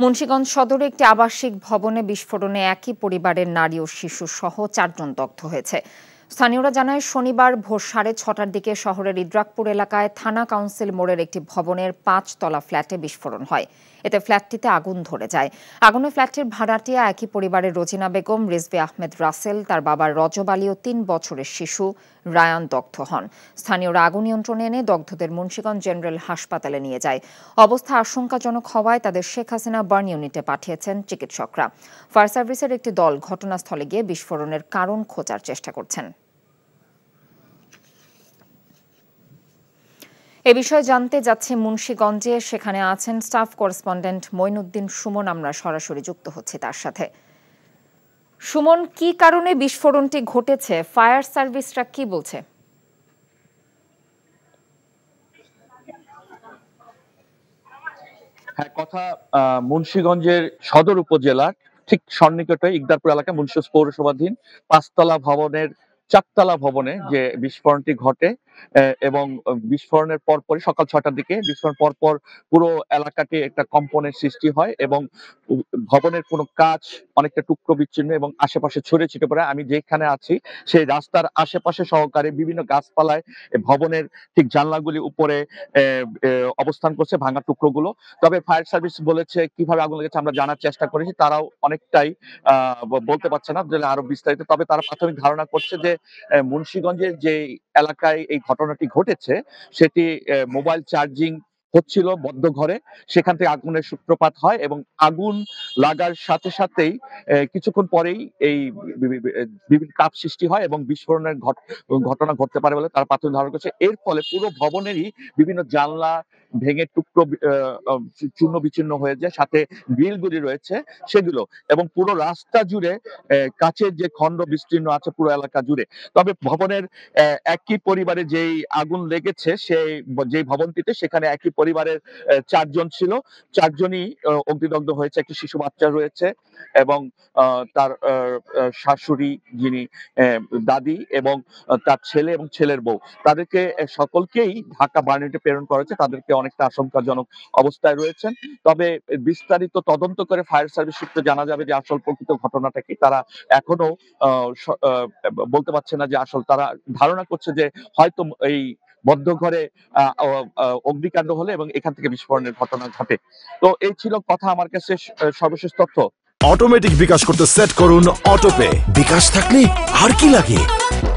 মুন্সিগঞ্জ সদরে একটি আবাসিক ভবনে বিস্ফোরণে একই পরিবারের নারী ও শিশু সহ ৪ জন দগ্ধ হয়েছে। স্থানীয়রা জানায়, শনিবার ভোর 6:30টার দিকে শহরের ইদ্রাকপুর এলাকায় থানা কাউন্সিল মোড়ের একটি ভবনের ৫ তলা ফ্ল্যাটে বিস্ফোরণ হয়। এতে ফ্ল্যাটটিতে আগুন ধরে যায়। আগুনে ফ্ল্যাটটির ভাড়াটিয়া একই পরিবারের রোজিনা বেগম, রিজভী আহমেদ রাসেল, তার বাবার রজব আলী ও ৩ বছরের শিশু রায়ান দগ্ধ হন। স্থানীয়রা আগুন নিয়ন্ত্রণে এনে দগ্ধদের মুন্সিগঞ্জ জেনারেল হাসপাতালে নিয়ে যায়। অবস্থা আশঙ্কাজনক হওয়ায় তাদের শেখ হাসিনা বার্ন ইউনিটে পাঠিয়েছেন চিকিৎসকরা। ফায়ার সার্ভিসের একটি দল ঘটনাস্থলে গিয়ে বিস্ফোরণের কারণ খোঁজার চেষ্টা করছেন। এ বিষয়ে জানতে যাচ্ছে মুন্সিগঞ্জে, সেখানে আছেন স্টাফ করেসপন্ডেন্ট মঈনুদ্দিন সুমন। আমরা সরাসরি যুক্ত হচ্ছি তার সাথে। সুমন, কি কারণে বিস্ফোরণটি ঘটেছে? ফায়ার সার্ভিসরা কি বলছে? হ্যাঁ, কথা মুন্সিগঞ্জের সদর উপজেলার ঠিক সন্নিকটে ইকদারপুর এলাকায় মুন্সিগঞ্জ পৌরসভাধীন ৫ তলা ভবনের ৪ তলা ভবনে যে বিস্ফোরণটি ঘটে এবং বিস্ফোরণের পরপরই সকাল ৬টার দিকে বিস্ফোরণ পরপর পুরো এলাকাটি একটা কম্পনের সৃষ্টি হয় এবং ভবনের কোনো কাচ অনেকটা টুকরো বিচ্ছিন্ন এবং আশেপাশে ছড়িয়ে ছিটে পড়ে। আমি যেখানে আছি সেই রাস্তার আশেপাশে সহকারে বিভিন্ন গাছপালায় ভবনের ঠিক জানলাগুলি উপরে অবস্থান করছে ভাঙা টুকরোগুলো। তবে ফায়ার সার্ভিস বলেছে কিভাবে আগুন লেগেছে আমরা জানার চেষ্টা করেছি, তারাও অনেকটাই বলতে পারছে না আরো বিস্তারিত। তবে তারা প্রাথমিক ধারণা করছে যে মুন্সিগঞ্জের যে এলাকায় এই ঘটনাটি ঘটেছে সেটি মোবাইল চার্জিং হচ্ছিল বদ্ধ ঘরে, সেখান থেকে আগুনের সূত্রপাত হয় এবং আগুন লাগার সাথে সাথেই কিছুক্ষণ পরেই এই বিভিন্ন তাপ সৃষ্টি হয় এবং বিস্ফোরণের ঘটনা ঘটতে পারে বলে তারা প্রাথমিক ধারণা করছে। এর ফলে পুরো ভবনেরই বিভিন্ন জানলা ভেঙে টুকরো চূর্ণ বিচ্ছিন্ন হয়ে যায়, সাথে গ্রিলগুলি রয়েছে সেগুলো, এবং পুরো রাস্তা জুড়ে কাচের যে খণ্ড বিস্তীর্ণ আছে পুরো এলাকা জুড়ে। তবে ভবনের একই পরিবারে যেই আগুন লেগেছে সেই যেই ভবনটিতে, সেখানে একই পরিবারের ৪ জন ছিল, ৪ জনই অগ্নিদগ্ধ হয়েছে। একটি শিশু বাচ্চা রয়েছে এবং তার শাশুড়ি যিনি দাদি এবং তার ছেলে এবং ছেলের বউ, তাদেরকে সকলকেই ঢাকা বার্নিটে প্রেরণ করেছে। তাদেরকে অনেকটা আশঙ্কাজনক অবস্থায় রয়েছেন। তবে বিস্তারিত তদন্ত করে ফায়ার সার্ভিস সূত্রে জানা যাবে যে আসল প্রকৃত ঘটনাটা কি। তারা এখনো বলতে পারছে না যে আসল, তারা ধারণা করছে যে হয়তো এই বদ্ধ ঘরে অগ্নিকাণ্ড হলে এবং এখান থেকে বিস্ফোরণের ঘটনা ঘটে। তো এই ছিল কথা আমার কাছে সর্বশেষ তথ্য। অটোমেটিক বিকাশ করতে সেট করুন অটোপে। বিকাশ থাকলে আর কি লাগে।